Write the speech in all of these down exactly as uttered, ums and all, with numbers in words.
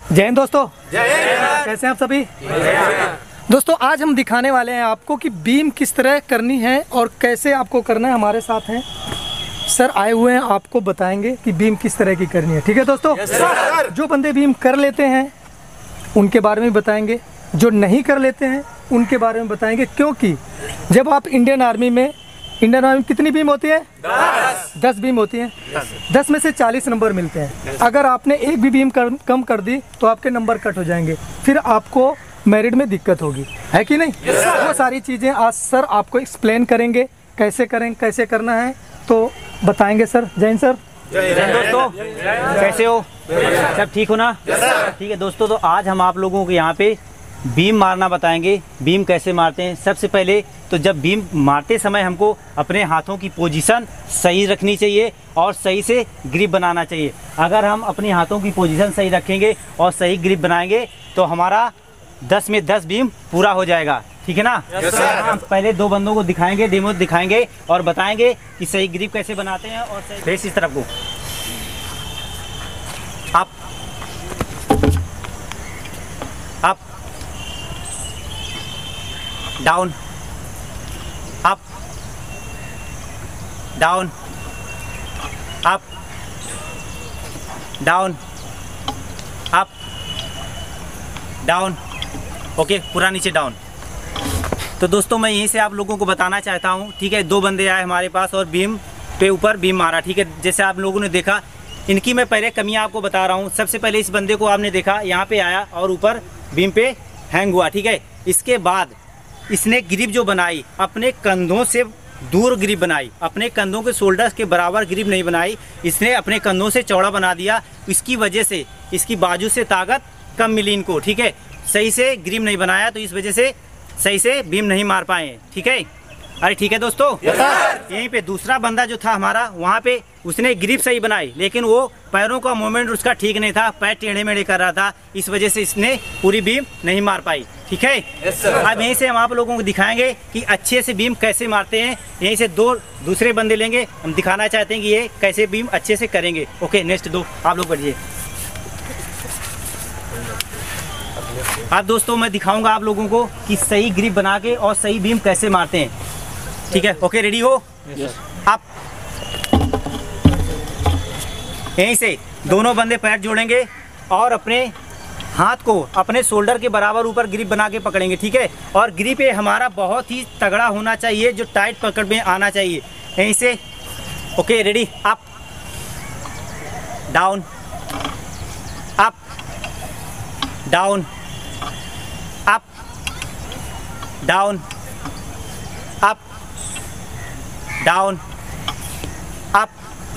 जय हिंद दोस्तों, जय हिंद। कैसे हैं आप सभी? दोस्तों आज हम दिखाने वाले हैं आपको कि बीम किस तरह करनी है और कैसे आपको करना है। हमारे साथ हैं सर आए हुए हैं, आपको बताएंगे कि बीम किस तरह की करनी है। ठीक है दोस्तों? yes, जो बंदे बीम कर लेते हैं उनके बारे में बताएंगे, जो नहीं कर लेते हैं उनके बारे में बताएंगे। क्योंकि जब आप इंडियन आर्मी में इंडियन आर्मी में कितनी बीम होती है? दस दस बीम होती हैं। दस में से चालीस नंबर मिलते हैं। अगर आपने एक भी बीम कर, कम कर दी तो आपके नंबर कट हो जाएंगे, फिर आपको मेरिट में दिक्कत होगी, है कि नहीं? yes, वो सारी चीज़ें आज सर आपको एक्सप्लेन करेंगे, कैसे करें, कैसे करना है तो बताएंगे सर। जय हिंद सर। जय हिंद दोस्तों, कैसे हो? सब ठीक हो ना? ठीक है दोस्तों, तो आज हम आप लोगों को यहाँ पे बीम मारना बताएंगे। बीम कैसे मारते हैं। सबसे पहले तो जब बीम मारते समय हमको अपने हाथों की पोजीशन सही रखनी चाहिए और सही से ग्रिप बनाना चाहिए। अगर हम अपने हाथों की पोजीशन सही रखेंगे और सही ग्रिप बनाएंगे तो हमारा दस में दस बीम पूरा हो जाएगा। ठीक है ना? yes, हम पहले दो बंदों को दिखाएंगे, डेमो दिखाएंगे और बताएंगे कि सही ग्रिप कैसे बनाते हैं। और सही फेस इस तरफ को up up down up down up down up down. Okay, पूरा नीचे डाउन। तो दोस्तों मैं यहीं से आप लोगों को बताना चाहता हूँ। ठीक है, दो बंदे आए हमारे पास और बीम पे ऊपर बीम मारा। ठीक है, जैसे आप लोगों ने देखा, इनकी मैं पहले कमियाँ आपको बता रहा हूँ। सबसे पहले इस बंदे को आपने देखा यहाँ पे आया और ऊपर बीम पे हैंग हुआ। ठीक है, इसके बाद इसने ग्रिप जो बनाई अपने कंधों से दूर ग्रिप बनाई, अपने कंधों के शोल्डर्स के बराबर ग्रिप नहीं बनाई, इसने अपने कंधों से चौड़ा बना दिया। इसकी वजह से इसकी बाजू से ताकत कम मिली इनको। ठीक है, सही से ग्रिप नहीं बनाया तो इस वजह से सही से बीम नहीं मार पाए। ठीक है, अरे ठीक है दोस्तों। yes, यहीं पे दूसरा बंदा जो था हमारा, वहाँ पे उसने ग्रिप सही बनाई लेकिन वो पैरों का मूवमेंट उसका ठीक नहीं था, पैर टेढ़े मेढ़े कर रहा था, इस वजह से इसने पूरी बीम नहीं मार पाई। ठीक है, yes, अब यहीं से हम आप लोगों को दिखाएंगे कि अच्छे से बीम कैसे मारते हैं। यहीं से दो दूसरे बंदे लेंगे, हम दिखाना चाहते हैं कि ये कैसे बीम अच्छे से करेंगे। ओके, नेक्स्ट दो आप लोग बढ़िए। अब दोस्तों मैं दिखाऊंगा आप लोगों को कि सही ग्रिप बना के और सही बीम कैसे मारते हैं। ठीक है, ओके, रेडी हो? yes, आप यहीं से दोनों बंदे पैर जोड़ेंगे और अपने हाथ को अपने शोल्डर के बराबर ऊपर ग्रिप बना के पकड़ेंगे। ठीक है, और ग्रिप ये हमारा बहुत ही तगड़ा होना चाहिए, जो टाइट पकड़ में आना चाहिए। यहीं से okay, ready? Up down up down up down up down up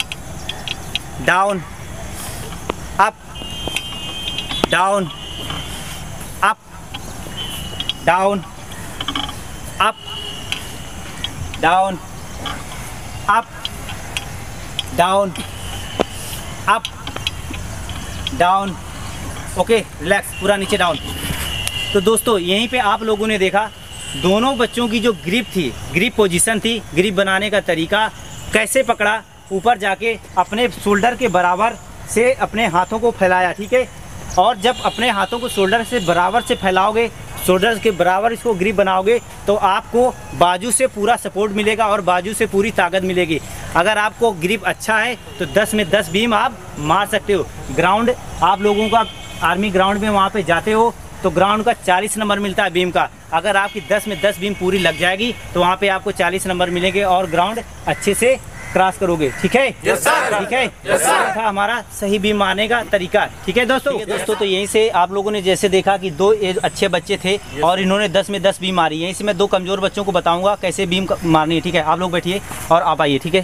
down up down up down up down up down up down. Okay, relax, पूरा नीचे डाउन। तो दोस्तों यहीं पे आप लोगों ने देखा दोनों बच्चों की जो ग्रिप थी, ग्रिप पोजीशन थी, ग्रिप बनाने का तरीका कैसे पकड़ा, ऊपर जाके अपने शोल्डर के बराबर से अपने हाथों को फैलाया। ठीक है, और जब अपने हाथों को शोल्डर से बराबर से फैलाओगे, शोल्डर के बराबर इसको ग्रिप बनाओगे तो आपको बाजू से पूरा सपोर्ट मिलेगा और बाजू से पूरी ताकत मिलेगी। अगर आपको ग्रिप अच्छा है तो दस में दस बीम आप मार सकते हो। ग्राउंड आप लोगों का आर्मी ग्राउंड में वहाँ पे जाते हो तो ग्राउंड का चालीस नंबर मिलता है बीम का। अगर आपकी दस में दस बीम पूरी लग जाएगी तो वहाँ पे आपको चालीस नंबर मिलेंगे और ग्राउंड अच्छे से क्रॉस करोगे। ठीक है? yes, ठीक है, yes, था हमारा सही बीम मारने का तरीका। ठीक है दोस्तों? दोस्तों तो यहीं से आप लोगों ने जैसे देखा कि दो अच्छे बच्चे थे और इन्होंने दस में दस बीम मारी। यहीं से मैं दो कमजोर बच्चों को बताऊंगा कैसे बीम मारनी है। ठीक है, आप लोग बैठिए और आप आइए। ठीक है,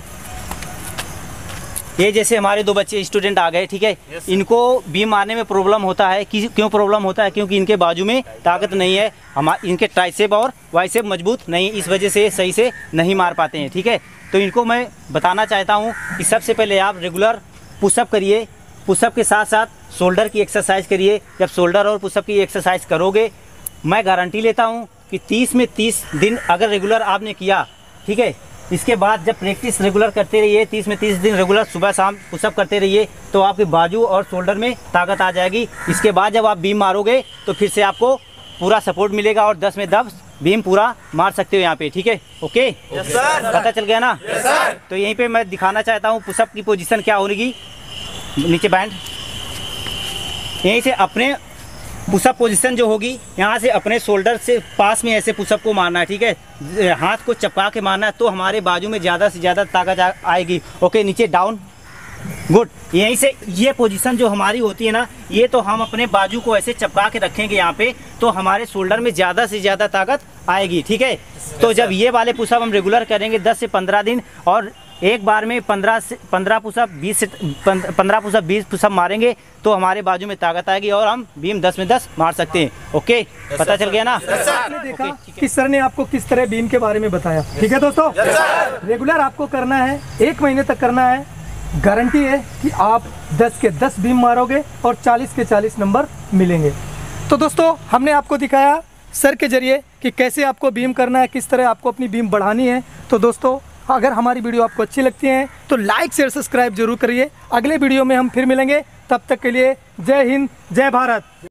ये जैसे हमारे दो बच्चे स्टूडेंट आ गए। ठीक है, yes, इनको बीम मारने में प्रॉब्लम होता है। कि क्यों प्रॉब्लम होता है? क्योंकि इनके बाजू में ताकत नहीं है, हम इनके ट्राइसेप और वाइसेप मजबूत नहीं, इस वजह से सही से नहीं मार पाते हैं। ठीक है, तो इनको मैं बताना चाहता हूँ कि सबसे पहले आप रेगुलर पुशअप करिए, पुशअप के साथ साथ शोल्डर की एक्सरसाइज करिए। जब शोल्डर और पुशअप की एक्सरसाइज करोगे, मैं गारंटी लेता हूँ कि तीस में तीस दिन अगर रेगुलर आपने किया, ठीक है, इसके बाद जब प्रैक्टिस रेगुलर करते रहिए, तीस में तीस दिन रेगुलर सुबह शाम पुशअप करते रहिए, तो आपके बाजू और शोल्डर में ताकत आ जाएगी। इसके बाद जब आप बीम मारोगे तो फिर से आपको पूरा सपोर्ट मिलेगा और दस में दस बीम पूरा मार सकते हो यहाँ पे। ठीक है, ओके यस सर। पता चल गया ना? Yes sir. तो यहीं पे मैं दिखाना चाहता हूँ पुशअप की पोजीशन क्या होगी। नीचे बैंड, यहीं से अपने पुशअप पोजीशन जो होगी, यहाँ से अपने शोल्डर से पास में ऐसे पुशअप को मारना है। ठीक है, हाथ को चपका के मारना है, तो हमारे बाजू में ज़्यादा से ज़्यादा ताकत आ- आएगी। ओके, नीचे डाउन, गुड। यहीं से ये पोजीशन जो हमारी होती है ना, ये तो हम अपने बाजू को ऐसे चपका के रखेंगे यहाँ पे, तो हमारे शोल्डर में ज़्यादा से ज़्यादा ताकत आएगी। ठीक है, तो जब ये वाले पुशअप हम रेगुलर करेंगे दस से पंद्रह दिन, और एक बार में पंद्रह से पंद्रह पुशअप बीस से पंद्रह पुशअप बीस पुशअप मारेंगे, तो हमारे बाजू में ताकत आएगी और हम बीम दस में दस मार सकते हैं। ओके, पता चल गया ना? आपने देखा कि सर ने आपको किस तरह बीम के बारे में बताया। ठीक है दोस्तों, रेगुलर आपको करना है, एक महीने तक करना है। गारंटी है कि आप दस के दस बीम मारोगे और चालीस के चालीस नंबर मिलेंगे। तो दोस्तों, हमने आपको दिखाया सर के जरिए कि कैसे आपको बीम करना है, किस तरह आपको अपनी बीम बढ़ानी है। तो दोस्तों, अगर हमारी वीडियो आपको अच्छी लगती है तो लाइक शेयर सब्सक्राइब जरूर करिए। अगले वीडियो में हम फिर मिलेंगे, तब तक के लिए जय हिंद, जय भारत।